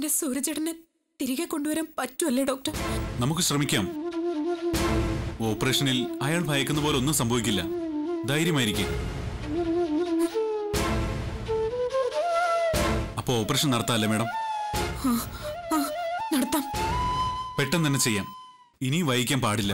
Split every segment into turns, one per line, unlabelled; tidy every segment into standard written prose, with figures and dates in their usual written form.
എന്റെ സൂര്യചേട്ടനെ തിരികെ കൊണ്ടുവരാൻ പറ്റുമല്ലേ ഡോക്ടർ?
നമുക്ക് ശ്രമിക്കാം. ഓപ്പറേഷനിൽ അയാൾ ഭയക്കുന്ന പോലെ ഒന്നും സംഭവിക്കില്ല. ധൈര്യമായിരിക്കും. അപ്പൊ ഓപ്പറേഷൻ നടത്താല്ലേ മാഡം?
നടത്താം.
പെട്ടെന്ന് തന്നെ ചെയ്യാം. ഇനി വൈകിക്കാൻ പാടില്ല.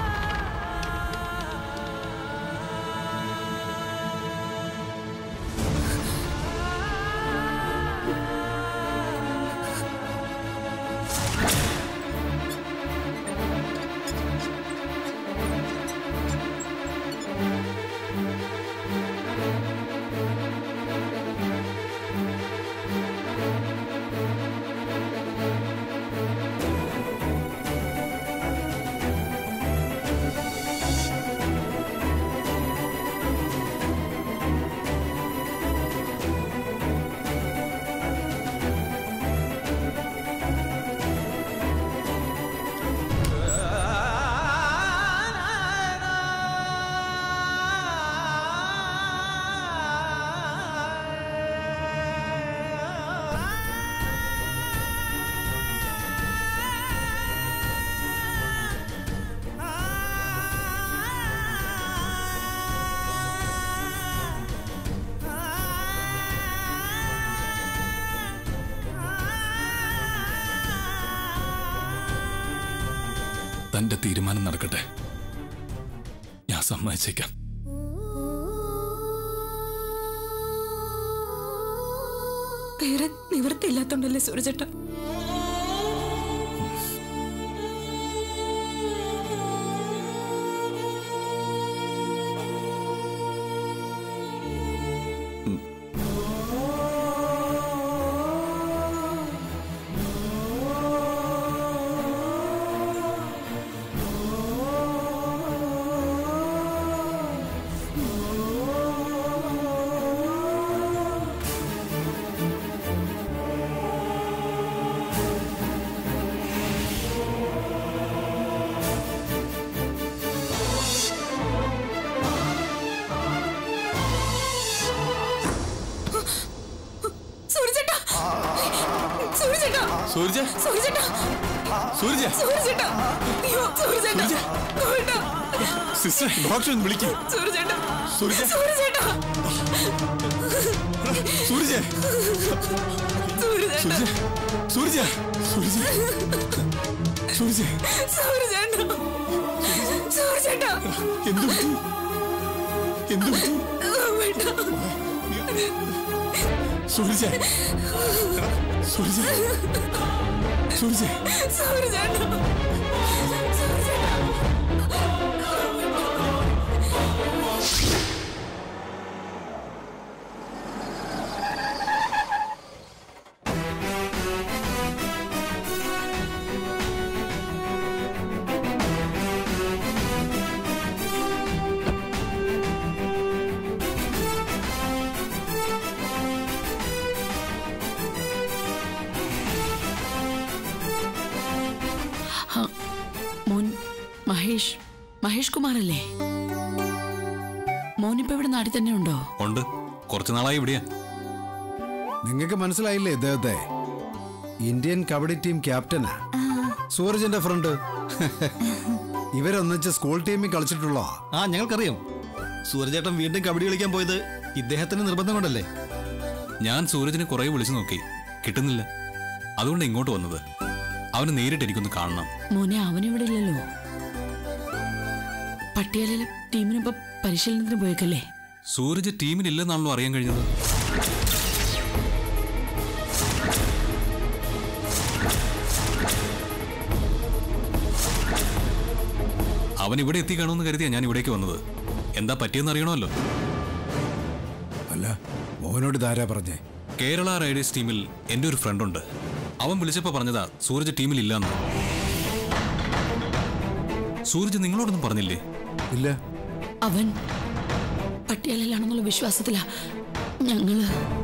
തന്റെ തീരുമാനം നടക്കട്ടെ. ഞാൻ സമ്മതിച്ചേക്കാം.
വേറെ നിവൃത്തിയില്ലാത്തോണ്ടല്ലേ സൂര്യചേട്ട?
ഡോക്ടർ വിളിക്കും.
മഹേഷ് കുമാറല്ലേ? മോനിപ്പോ ഇവിടെ നാട്ടിൽ തന്നെ ഉണ്ടോ?
ഉണ്ട്, കുറച്ചു നാളായി ഇവിടെയാ.
നിങ്ങൾക്ക് മനസ്സിലായില്ലേ ഇദ്ദേഹത്തെ? ഇന്ത്യൻ കബഡി ടീം ക്യാപ്റ്റനാ, സൂരജിന്റെ ഫ്രണ്ട്. ഇവരൊന്നിച്ച് സ്കൂൾ ടീമിൽ കളിച്ചിട്ടുള്ളോ?
ആ, ഞങ്ങൾക്കറിയാം. സൂരജേട്ടൻ വീണ്ടും കബഡി കളിക്കാൻ പോയത് ഇദ്ദേഹത്തിന് നിർബന്ധം കൊണ്ടല്ലേ?
ഞാൻ സൂരജിനെ കുറെ വിളിച്ചു നോക്കി, കിട്ടുന്നില്ല. അതുകൊണ്ട് ഇങ്ങോട്ട് വന്നത്. അവന് നേരിട്ട് എനിക്കൊന്ന് കാണണം.
മോനെ, അവനിവിടെ ഇല്ലല്ലോ. പട്ടിയാലയിലെ ടീമിനൊപ്പം പരിശീലനത്തിന് പോയേക്കല്ലേ?
സൂരജ് ടീമിലില്ലെന്നാണല്ലോ അറിയാൻ കഴിഞ്ഞത്. അവൻ ഇവിടെ എത്തിക്കാണോന്ന് കരുതിയാ ഞാൻ ഇവിടേക്ക് വന്നത്. എന്താ പറ്റിയെന്ന് അറിയണമല്ലോ.
അല്ല, മോനോട് ധാരാ പറഞ്ഞേ?
കേരള റൈഡേഴ്സ് ടീമിൽ എൻ്റെ ഒരു ഫ്രണ്ടുണ്ട്. അവൻ വിളിച്ചപ്പോ പറഞ്ഞതാ സൂരജ് ടീമിൽ ഇല്ലാന്ന്. സൂരജ് നിങ്ങളോടൊന്നും പറഞ്ഞില്ലേ?
ഇല്ല.
അവൻ പട്ടിയാലയിലാണെന്നുള്ള വിശ്വാസത്തിലാ ഞങ്ങള്.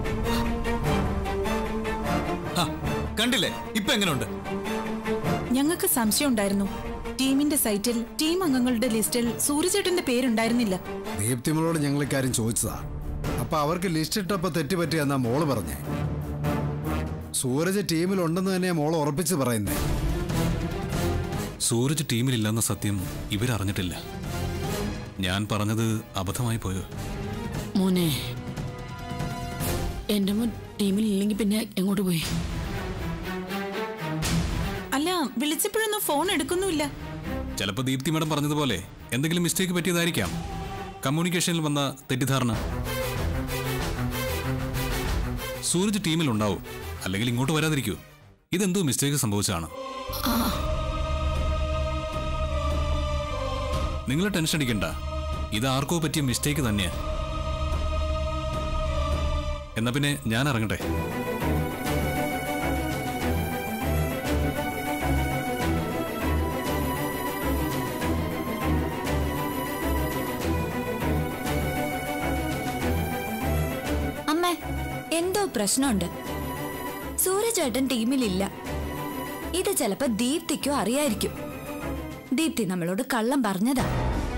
കണ്ടില്ലേ ഇപ്പൊ എങ്ങനെയുണ്ട്?
ഞങ്ങൾക്ക് സംശയം ഉണ്ടായിരുന്നു. ടീമിന്റെ സൈറ്റിൽ ടീം അംഗങ്ങളുടെ ലിസ്റ്റിൽ സൂര്യചേട്ടന്റെ പേരുണ്ടായിരുന്നില്ല.
ദീപ്തിമോളോട് ഞങ്ങൾ ഇക്കാര്യം ചോദിച്ചതാ. അപ്പൊ അവർക്ക് ലിസ്റ്റ് ഇട്ടപ്പോ തെറ്റുപറ്റിയെന്നാ മോള് പറഞ്ഞേ. സൂരജ് ടീമിലുണ്ടെന്ന് തന്നെയാ മോൾ ഉറപ്പിച്ച് പറയുന്നേ.
സൂരജ് ടീമിലില്ലെന്ന സത്യം ഇവരറിഞ്ഞിട്ടില്ല. ഞാൻ പറഞ്ഞത് അബദ്ധമായി പോയോ?
മോനെ, എന്റെ മോൻ ടീമിൽ ഇല്ലെങ്കിൽ പിന്നെ എങ്ങോട്ട് പോയി?
അല്ല, വിളിച്ചപ്പോഴൊന്നും ഫോൺ എടുക്കുന്നുമില്ല.
ചിലപ്പോൾ ദീപ്തി മാഡം പറഞ്ഞതുപോലെ എന്തെങ്കിലും മിസ്റ്റേക്ക് പറ്റിയതായിരിക്കാം. കമ്മ്യൂണിക്കേഷനിൽ വന്ന തെറ്റിദ്ധാരണ. സൂരജ് ടീമിലുണ്ടാവും, അല്ലെങ്കിൽ ഇങ്ങോട്ട് വരാതിരിക്കൂ. ഇതെന്തോ മിസ്റ്റേക്ക് സംഭവിച്ചാണ്. നിങ്ങൾ ടെൻഷൻ അടിക്കണ്ട, ഇത് ആർക്കോ പറ്റിയ മിസ്റ്റേക്ക് തന്നെയാ. എന്നാ പിന്നെ ഞാൻ ഇറങ്ങട്ടെ.
അമ്മേ, എന്തോ പ്രശ്നമുണ്ട്. സൂരജേട്ടൻ ടീമിലില്ല. ഇത് ചിലപ്പോ ദീപ്തിക്കോ അറിയായിരിക്കും. ദീപ്തി നമ്മളോട് കള്ളം പറഞ്ഞതാ.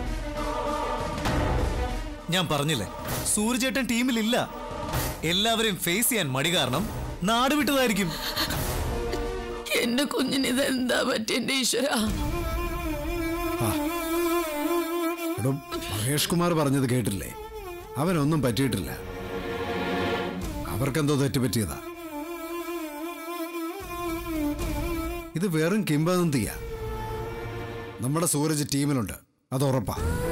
ഞാൻ പറഞ്ഞില്ലേ, സൂര്യചേട്ടൻ ടീമിലില്ല. എല്ലാവരെയും ഫേസ് ചെയ്യാൻ മടി കാരണം നാട് വിട്ടതായിരിക്കും.
എന്റെ കുഞ്ഞിന് ഇതെന്താ പറ്റിയ എന്റെ ഈശ്വര?
മഹേഷ് കുമാർ പറഞ്ഞത് കേട്ടില്ലേ? അവനൊന്നും പറ്റിയിട്ടില്ല. അവർക്കെന്തോ തെറ്റുപറ്റിയതാ. ഇത് വെറും കിംവദന്തിയാ. നമ്മുടെ സൂരജ് ടീമിലുണ്ട്, അത് ഉറപ്പാ.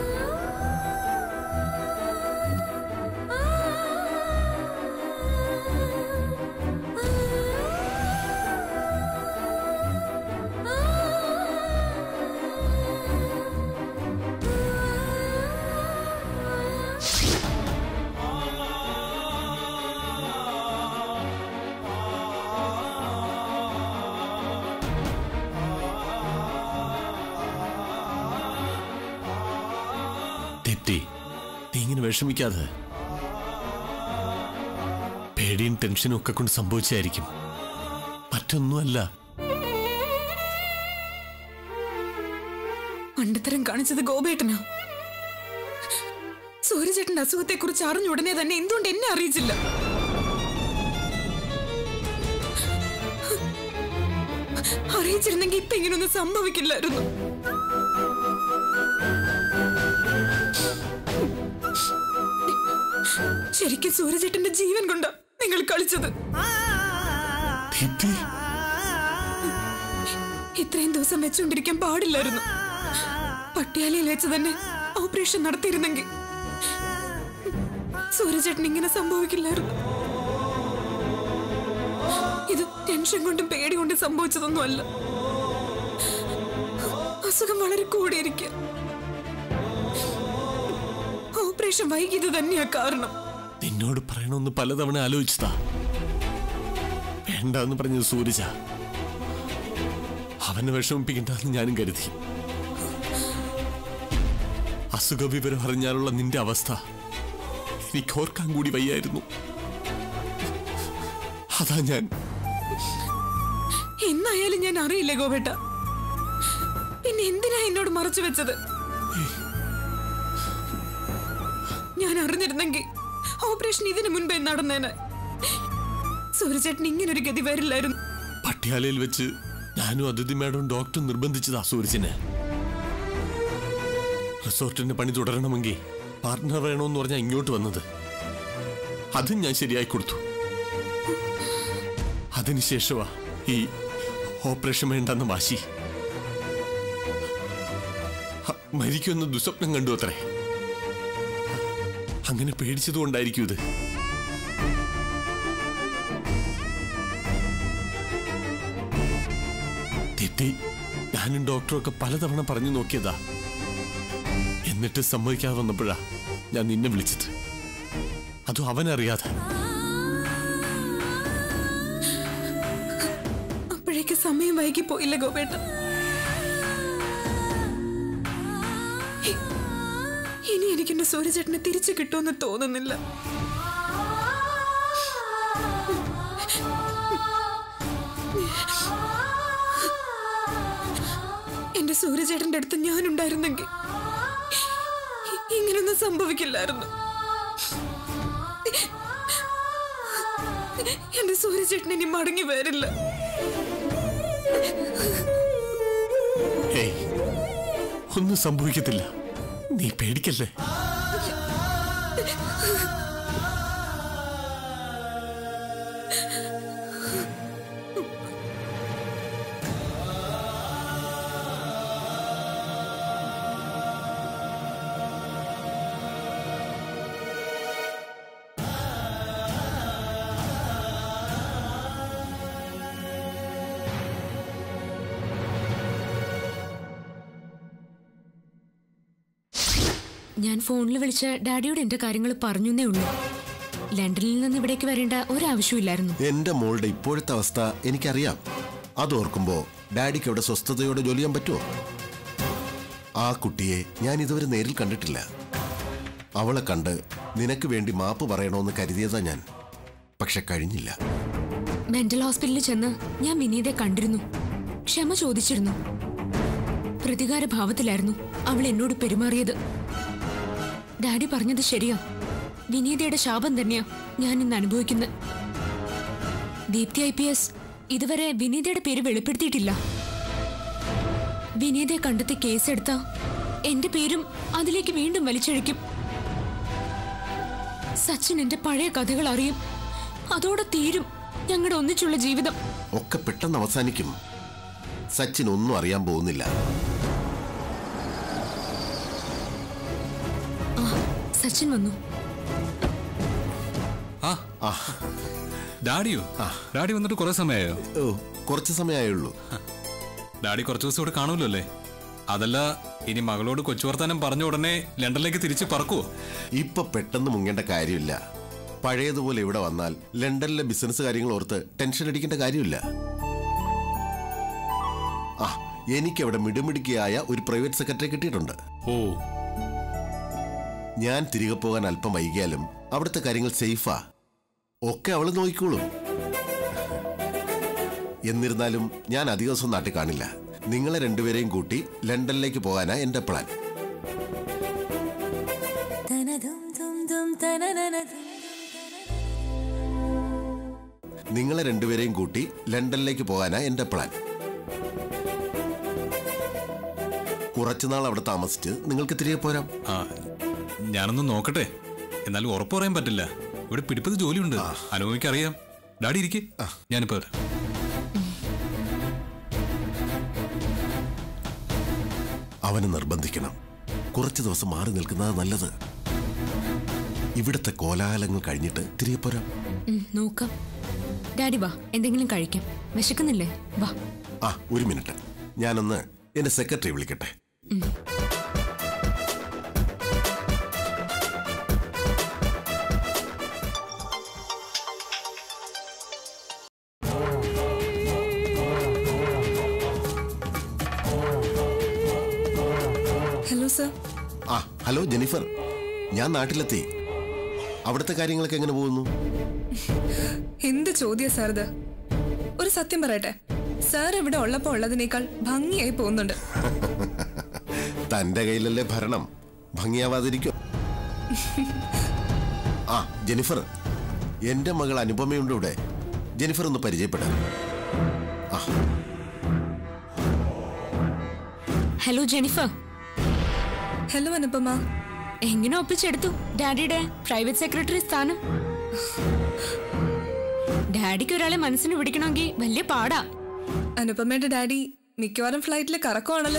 നീ ഇങ്ങനെ വിഷമിക്കാതെ. പേടിയും ടെൻഷനും ഒക്കെ കൊണ്ട് സംഭവിച്ചായിരിക്കും, മറ്റൊന്നുമല്ല.
മണ്ടത്തരം കാണിച്ചത് ഗോപേട്ടനാ. സൂര്യചേട്ടന്റെ അസുഖത്തെ കുറിച്ച് അറിഞ്ഞ ഉടനെ തന്നെ എന്തുകൊണ്ട് എന്നെ അറിയിച്ചില്ല? അറിയിച്ചിരുന്നെങ്കിൽ ഇപ്പൊ ഇങ്ങനൊന്നും സംഭവിക്കില്ലായിരുന്നു. ശരിക്കും സൂര്യചേട്ടന്റെ ജീവൻ കൊണ്ടാ നിങ്ങൾ കളിച്ചത്. ഇത്രയും ദിവസം വെച്ചുകൊണ്ടിരിക്കാൻ പാടില്ലായിരുന്നു. പട്യാലയിൽ വെച്ച് തന്നെ ഓപ്പറേഷൻ നടത്തിയിരുന്നെങ്കിൽ സൂര്യചേട്ടൻ ഇങ്ങനെ സംഭവിക്കില്ലായിരുന്നു. ഇത് ടെൻഷൻ കൊണ്ടും പേടി കൊണ്ടും സംഭവിച്ചതൊന്നുമല്ല. അസുഖം വളരെ കൂടിയിരിക്കുക. ഓപ്പറേഷൻ വൈകിയത് തന്നെയാ കാരണം.
നിന്നോട് പറയണമെന്ന് പലതവണ ആലോചിച്ചതാ. വേണ്ടെന്ന് പറഞ്ഞത് സൂരജ. അവനെ വിഷമിപ്പിക്കണ്ടെന്ന് ഞാനും കരുതി. അസുഖ വിവരം അറിഞ്ഞാലുള്ള നിന്റെ അവസ്ഥ എനിക്ക് ഓർക്കാൻ കൂടി വയ്യായിരുന്നു. അതാ ഞാൻ.
എന്നായാലും ഞാൻ അറിയില്ലേ ഗോപേട്ട, പിന്നെ എന്തിനാ എന്നോട് മറച്ചു വെച്ചത്? ഞാൻ അറിഞ്ഞിരുന്നെങ്കിൽ ഓപ്പറേഷൻ ഇതിനു മുൻപേ നടന്നേനെ. സൂര്യചേട്ടൻ ഇങ്ങനൊരു ഗതി വരില്ലായിരുന്നു.
പട്യാലയിൽ വെച്ച് ഞാനും അതിഥി മേഡവും ഡോക്ടറും നിർബന്ധിച്ചതാ സൂരജിനെ. റിസോർട്ടിന്റെ പണി തുടരണമെങ്കിൽ പാർട്ട്ണർ വേണമെന്ന് പറഞ്ഞാൽ ഇങ്ങോട്ട് വന്നത്. അതും ഞാൻ ശരിയായി കൊടുത്തു. അതിനുശേഷമാ ഈ ഓപ്പറേഷൻ വേണ്ടെന്ന വാശി. മരിക്കുമെന്ന് ദുസ്വപ്നം കണ്ടു അത്രേ. അങ്ങനെ പേടിച്ചതുകൊണ്ടായിരിക്കും ഇത്. ദീപ്തി, ഞാനും ഡോക്ടറും ഒക്കെ പലതവണ പറഞ്ഞു നോക്കിയതാ. എന്നിട്ട് സമ്മതിക്കാതെ വന്നപ്പോഴാ ഞാൻ നിന്നെ വിളിച്ചത്. അതും അവനറിയാതെ.
അപ്പോഴേക്ക് സമയം വൈകി പോയില്ല ഗോപേട്ട. ഇനി എനിക്ക് എന്റെ സൂര്യചേട്ടനെ തിരിച്ചു കിട്ടുമെന്ന് തോന്നുന്നില്ല. എന്റെ സൂര്യചേട്ടന്റെ അടുത്ത് ഞാനുണ്ടായിരുന്നെങ്കിൽ ഇങ്ങനൊന്നും സംഭവിക്കില്ലായിരുന്നു. എന്റെ സൂര്യചേട്ടൻ ഇനി മടങ്ങി വരില്ല.
ഒന്നും സംഭവിക്കത്തില്ല, നീ പേടിക്കല്ലേ.
ഞാൻ ഫോണിൽ വിളിച്ച ഡാഡിയോട് എന്റെ കാര്യങ്ങൾ പറഞ്ഞേ ഉള്ളൂ. ലണ്ടനിൽ നിന്ന് ഇവിടേക്ക് വരേണ്ട ഒരാവശ്യമില്ലായിരുന്നു.
എന്റെ മോളുടെ ഇപ്പോഴത്തെ അവസ്ഥ എനിക്കറിയാം. അതോർക്കുമ്പോ ഡാഡിക്ക് അവിടെ സ്വസ്ഥതയോടെ ജോലി ചെയ്യാൻ പറ്റുമോ? ആ കുട്ടിയെ ഞാൻ ഇതുവരെ നേരിൽ കണ്ടിട്ടില്ല. അവളെ കണ്ട് നിനക്ക് വേണ്ടി മാപ്പ് പറയണമെന്ന് കരുതിയതാ ഞാൻ. പക്ഷെ കഴിഞ്ഞില്ല.
മെന്റൽ ഹോസ്പിറ്റലിൽ ചെന്ന് ഞാൻ വിനീതയെ കണ്ടിരുന്നു. ക്ഷമ ചോദിച്ചിരുന്നു. പ്രതികാര ഭാവത്തിലായിരുന്നു അവൾ എന്നോട് പെരുമാറിയത്. ഡാഡി പറഞ്ഞത് ശരിയാ. വിനീതയുടെ ശാപം തന്നെയാ ഞാൻ ഇന്ന് അനുഭവിക്കുന്നത്. ദീപ്തി IPS ഇതുവരെ വിനീതയുടെ പേര് വെളിപ്പെടുത്തിയിട്ടില്ല. വിനീതയെ കണ്ടെത്തി കേസെടുത്ത എന്റെ പേരും അതിലേക്ക് വീണ്ടും വലിച്ചഴിക്കും. സച്ചിൻ എന്റെ പഴയ കഥകൾ അറിയും. അതോടെ തീരും ഞങ്ങളുടെ ഒന്നിച്ചുള്ള ജീവിതം.
ഒക്കെ പെട്ടെന്ന് അവസാനിക്കും. സച്ചിൻ ഒന്നും അറിയാൻ പോകുന്നില്ല.
സച്ചിൻ വന്നു.
ഡാഡിയോ? ഡാഡി വന്നിട്ട് കുറെ സമയമായോ?
കുറച്ച് സമയമായുള്ളൂ.
ഡാഡി കുറച്ച് ദിവസം ഇവിടെ കാണുമല്ലോ അല്ലേ? അതല്ല, ഇനി മകളോട് കൊച്ചു വർത്താനം പറഞ്ഞ ഉടനെ ലണ്ടനിലേക്ക് തിരിച്ച് പറക്കുവോ?
ഇപ്പൊ പെട്ടെന്ന് മുങ്ങേണ്ട കാര്യമില്ല. പഴയതുപോലെ ഇവിടെ വന്നാൽ ലണ്ടനിലെ ബിസിനസ് കാര്യങ്ങൾ ഓർത്ത് ടെൻഷൻ അടിക്കേണ്ട കാര്യമില്ല. എനിക്കവിടെ മിടുമിടുക്കിയായ ഒരു പ്രൈവറ്റ് സെക്രട്ടറി കിട്ടിയിട്ടുണ്ട്. ഞാൻ തിരികെ പോകാൻ അല്പം വൈകിയാലും അവിടുത്തെ കാര്യങ്ങൾ സേഫാ. ഒക്കെ അവള് നോക്കിക്കോളും. എന്നിരുന്നാലും ഞാൻ അധിക ദിവസം നാട്ടിൽ കാണില്ല. നിങ്ങളെ രണ്ടുപേരെയും കൂട്ടി ലണ്ടനിലേക്ക് പോകാനാ എന്റെ പ്ലാൻ. നിങ്ങളെ രണ്ടുപേരെയും കൂട്ടി ലണ്ടനിലേക്ക് പോകാനാ എന്റെ പ്ലാൻ. കുറച്ചുനാൾ അവിടെ താമസിച്ച് നിങ്ങൾക്ക് തിരികെ പോരാം.
ഞാനൊന്ന് നോക്കട്ടെ. എന്നാലും ഉറപ്പ് പറയാൻ പറ്റില്ല. ഇവിടെ പിടിപ്പത് ജോലിയുണ്ട്. അനുഭവിക്കറിയാം. ഡാഡി ഇരിക്കെ, ഞാനിപ്പോ വരാം.
അവനെ നിർബന്ധിക്കണം. കുറച്ചു ദിവസം മാറി നിൽക്കുന്നത് നല്ലത്. ഇവിടുത്തെ കോലാഹലങ്ങൾ കഴിഞ്ഞിട്ട് തിരികെ പോരാം.
നോക്കാം. ഡാഡി വാ, എന്തെങ്കിലും കഴിക്കാം. വിശക്കുന്നില്ലേ? വാ.
ഒരു മിനിറ്റ്, ഞാനൊന്ന് എന്റെ സെക്രട്ടറി വിളിക്കട്ടെ.
Hello sir.
ഹലോ ജെനിഫർ, ഞാൻ നാട്ടിലെത്തി. അവിടുത്തെ കാര്യങ്ങളൊക്കെ എങ്ങനെ പോകുന്നു?
എന്ത് ചോദ്യ സാർ ഇത്? ഒരു സത്യം പറയട്ടെ, സാർ ഇവിടെ ഉള്ളപ്പോ ഉള്ളതിനേക്കാൾ ഭംഗിയായി പോകുന്നുണ്ട്.
തന്റെ കയ്യിലല്ലേ ഭരണം, ഭംഗിയാവാതിരിക്കും. ജെനിഫർ, എന്റെ മകൾ അനുപമയുണ്ട് ഇവിടെ. ജെനിഫർ ഒന്ന് പരിചയപ്പെടാം.
Hello Jennifer.
ഹലോ അനുപമ.
എങ്ങനെ ഒപ്പിച്ചെടുത്തു ഡാഡിയുടെ പ്രൈവറ്റ് സെക്രട്ടറി സ്ഥാനം? ഡാഡിക്ക് ഒരാളെ മനസ്സിന് പിടിക്കണമെങ്കിൽ വലിയ പാടാ.
അനുപമയുടെ ഡാഡി മിക്കവാറും ഫ്ലൈറ്റിൽ കറക്കമാണല്ലോ.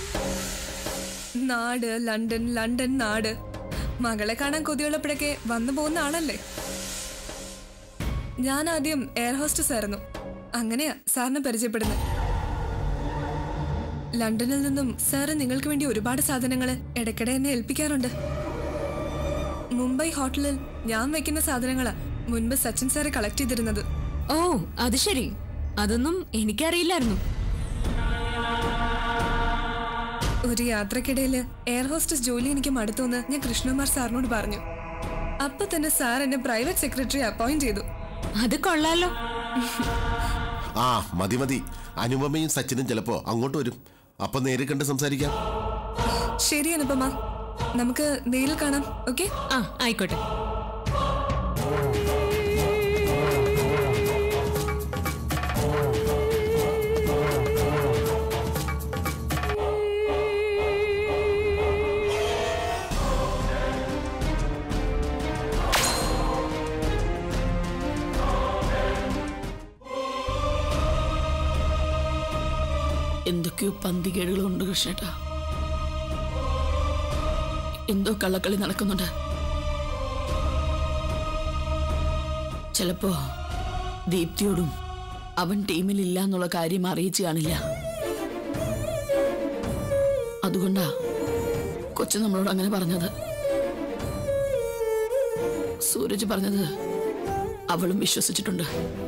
നാട് ലണ്ടൻ, ലണ്ടൻ നാട്. മകളെ കാണാൻ കൊതിയുള്ളപ്പോഴൊക്കെ വന്നു പോകുന്ന ആളല്ലേ. ഞാൻ ആദ്യം എയർ ഹോസ്റ്റസ് ആയിരുന്നു. അങ്ങനെയാ സാറിനെ പരിചയപ്പെടുന്നത്. ലണ്ടനിൽ നിന്നും സാറ് നിങ്ങൾക്ക് വേണ്ടി ഒരുപാട് സാധനങ്ങൾ ഇടയ്ക്കിടെ എന്നെ ഏൽപ്പിക്കാറുണ്ട്. മുംബൈ ഹോട്ടലിൽ ഞാൻ വെക്കുന്ന സാധനങ്ങളാ മുൻപ് സച്ചിൻ സാറ് കളക്ട് ചെയ്തിരുന്നത്.
ഓ, അത് ശരി. അതൊന്നും എനിക്കറിയില്ലായിരുന്നു.
ഒരു യാത്രക്കിടയിൽ എയർ ഹോസ്റ്റസ് ജോലി എനിക്ക് മടുത്തോന്ന് ഞാൻ കൃഷ്ണകുമാർ സാറിനോട് പറഞ്ഞു. അപ്പൊ തന്നെ സാർ എന്നെ പ്രൈവറ്റ് സെക്രട്ടറി അപ്പോയിന്റ് ചെയ്തു.
അത് കൊള്ളാലോ.
മതി മതി. അനുപമയും സച്ചിനും ചിലപ്പോ അങ്ങോട്ട് വരും. അപ്പൊ നേരിൽ കണ്ട് സംസാരിക്കാം.
ശരി അനുപമ, നമുക്ക് നേരിൽ കാണാം. ഓക്കെ?
ആയിക്കോട്ടെ.
എന്തൊക്കെയോ പന്തികേടുകളുണ്ട് കൃഷ്ണേട്ടാ. എന്തോ കള്ളക്കളി നടക്കുന്നുണ്ട്. ചിലപ്പോ ദീപ്തിയോടും അവൻ ടീമിലില്ല എന്നുള്ള കാര്യം അറിയിച്ചു കാണില്ല. അതുകൊണ്ടാ കൊച്ചു നമ്മളോട് അങ്ങനെ പറഞ്ഞത്. സൂരജ് പറഞ്ഞത് അവളും വിശ്വസിച്ചിട്ടുണ്ട്.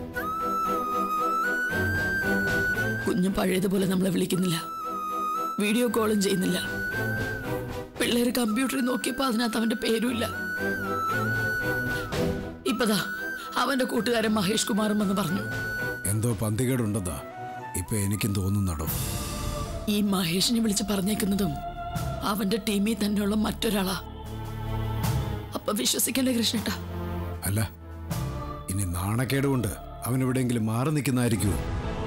കുഞ്ഞു പഴയതുപോലെ നമ്മളെ വിളിക്കുന്നില്ല, വീഡിയോ കോളും ചെയ്യുന്നില്ല. പിള്ളേര് കമ്പ്യൂട്ടറിൽ നോക്കിയപ്പോ അതിനകത്ത് അവന്റെ പേരുമില്ല. ഇപ്പതാ അവന്റെ കൂട്ടുകാരൻ മഹേഷ് കുമാറും എന്ന് പറഞ്ഞു.
എന്തോ പന്തികേടുണ്ടെന്നാ ഇപ്പൊ എനിക്കും തോന്നുന്നടോ.
ഈ മഹേഷിനെ വിളിച്ച് പറഞ്ഞേക്കുന്നതും അവന്റെ ടീമിൽ തന്നെയുള്ള മറ്റൊരാളാ. അപ്പൊ വിശ്വസിക്കണ്ടേ കൃഷ്ണേട്ടാ?
അല്ല, ഇനി നാണക്കേടുകൊണ്ട് അവൻ എവിടെയെങ്കിലും മാറി നിൽക്കുന്നതായിരിക്കുമോ?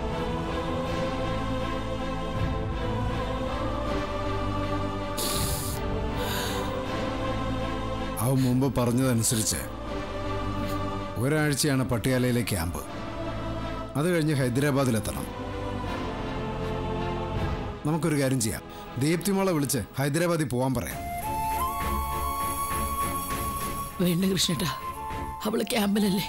അവൻ മുമ്പ് പറഞ്ഞതനുസരിച്ച് ഒരാഴ്ചയാണ് പട്ടിയാലയിലെ ക്യാമ്പ്. അത് കഴിഞ്ഞ് ഹൈദരാബാദിലെത്തണം. നമുക്കൊരു കാര്യം ചെയ്യാം, ദീപ്തിമോളെ വിളിച്ച് ഹൈദരാബാദിൽ പോവാൻ പറയാം.
വേണ്ട കൃഷ്ണേട്ടാ, അവള് ക്യാമ്പിലല്ലേ.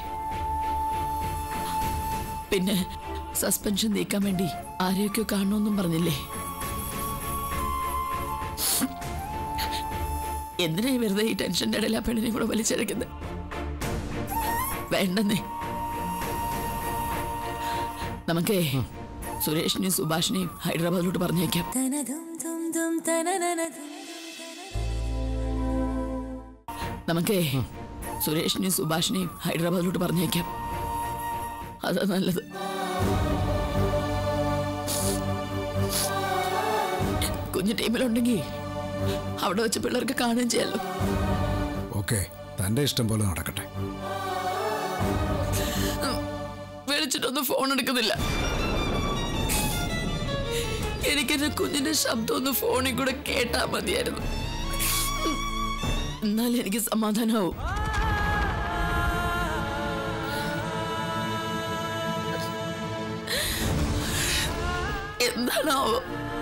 പിന്നെ സസ്പെൻഷൻ നീക്കാൻ വേണ്ടി ആരെയൊക്കെയോ കാണണമെന്നും പറഞ്ഞില്ലേ. എന്തിനാ വെറുതെ ഈ ടെൻഷന്റെ ഇടയിൽ ആ പെണ്ണിനെ കൂടെ വലിച്ചെടുക്കുന്നത്? വേണ്ടെന്നേ. നമുക്കേ സുരേഷിനെയും സുഭാഷിനെയും ഹൈദരാബാദിലോട്ട് പറഞ്ഞേക്കാം. നമുക്കേ സുരേഷിനെയും സുഭാഷിനെയും ഹൈദരാബാദിലോട്ട് പറഞ്ഞേക്കാം. അതാ നല്ലത്. കുഞ്ഞു ടീമിലുണ്ടെങ്കിൽ അവിടെ വെച്ച് പിള്ളേർക്ക് കാണുകയും ചെയ്യാലോ.
ഓക്കെ, തന്റെ ഇഷ്ടം പോലെ നടക്കട്ടെ.
വിളിച്ചിട്ടൊന്നും ഫോൺ എടുക്കുന്നില്ല. എനിക്കെന്റെ കുഞ്ഞിന്റെ ശബ്ദം ഒന്ന് ഫോണിൽ കൂടെ കേട്ടാ മതിയായിരുന്നു. എന്നാലും എനിക്ക് സമാധാനമാവും. എന്താണാവോ?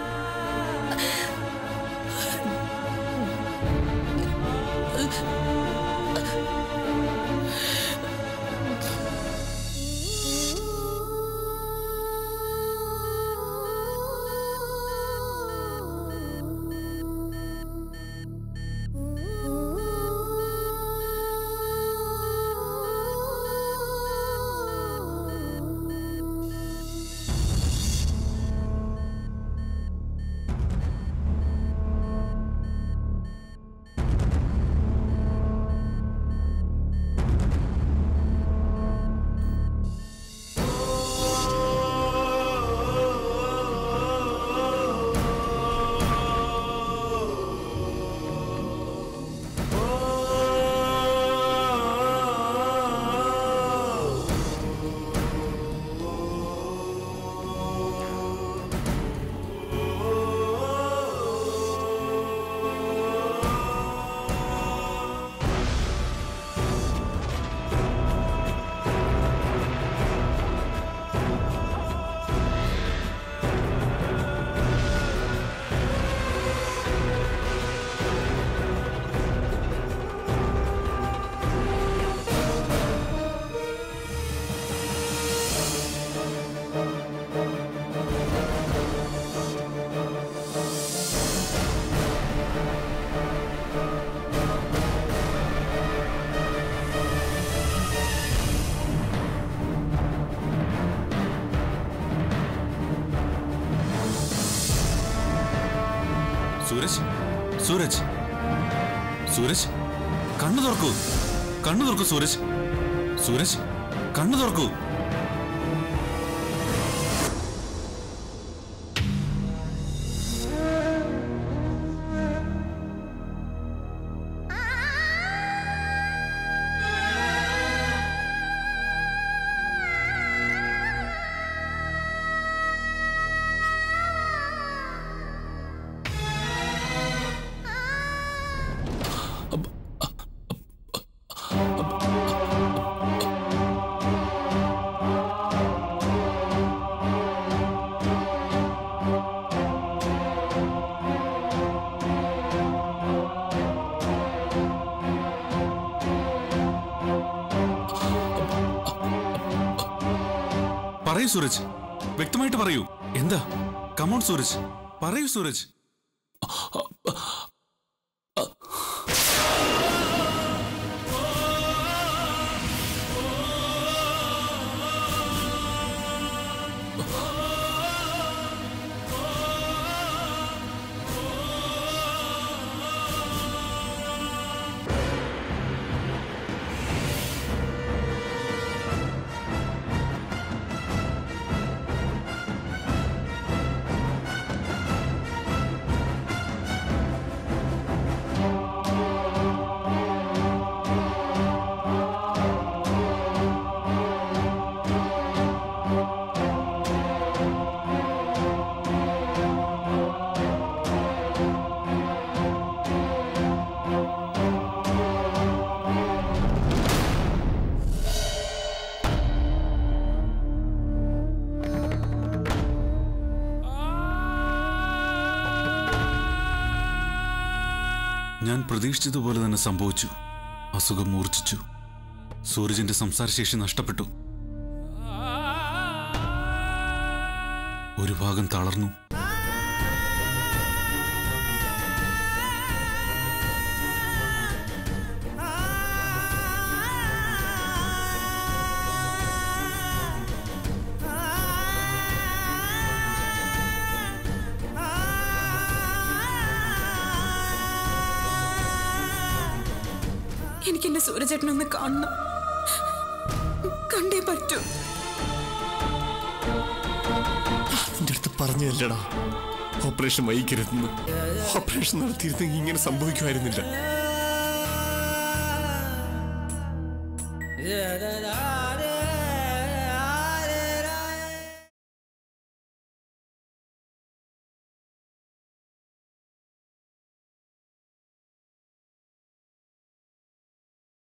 സൂരജ്, സൂരജ്, സൂരജ്, കണ്ണു തുറക്കൂ, കണ്ണു തുറക്കൂ സൂരജ്, സൂരജ്, കണ്ണു തുറക്കൂ. പറയൂ സൂരജ്, വ്യക്തമായിട്ട് പറയൂ. എന്താ? കമോൺ സൂരജ്, പറയൂ സൂരജ്. ഞാൻ പ്രതീക്ഷിച്ചതുപോലെ തന്നെ സംഭവിച്ചു. അസുഖം മൂർച്ഛിച്ചു. സൂരജിന്റെ സംസാരശേഷി നഷ്ടപ്പെട്ടു. ഒരു ഭാഗം തളർന്നു.
എനിക്ക് എന്റെ സൂരജേട്ടനൊന്ന് കാണണം, കണ്ടേ പറ്റൂ.
നിന്റെ അടുത്ത് പറഞ്ഞല്ലടാ ഓപ്പറേഷൻ വൈകരുതെന്ന്. ഓപ്പറേഷൻ നടത്തിയിരുന്നെങ്കിൽ ഇങ്ങനെ സംഭവിക്കുമായിരുന്നില്ല.